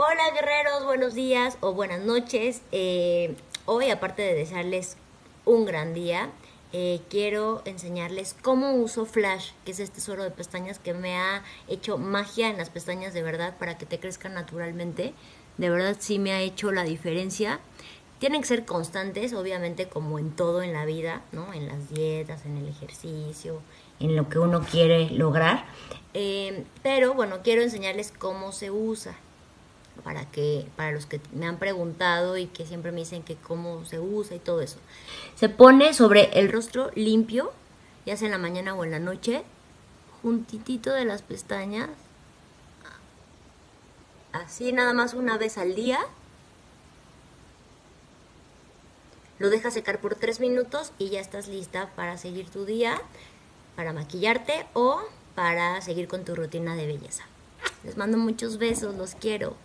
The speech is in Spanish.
Hola guerreros, buenos días o buenas noches. Hoy, aparte de desearles un gran día, quiero enseñarles cómo uso Flash, que es este suero de pestañas que me ha hecho magia en las pestañas de verdad para que te crezcan naturalmente. De verdad sí me ha hecho la diferencia. Tienen que ser constantes, obviamente, como en todo en la vida, ¿no? En las dietas, en el ejercicio, en lo que uno quiere lograr. Pero bueno, quiero enseñarles cómo se usa para los que me han preguntado y que siempre me dicen que cómo se usa y todo eso. Se pone sobre el rostro limpio, ya sea en la mañana o en la noche, juntitito de las pestañas, así nada más una vez al día. Lo dejas secar por 3 minutos y ya estás lista para seguir tu día, para maquillarte o para seguir con tu rutina de belleza. Les mando muchos besos, los quiero.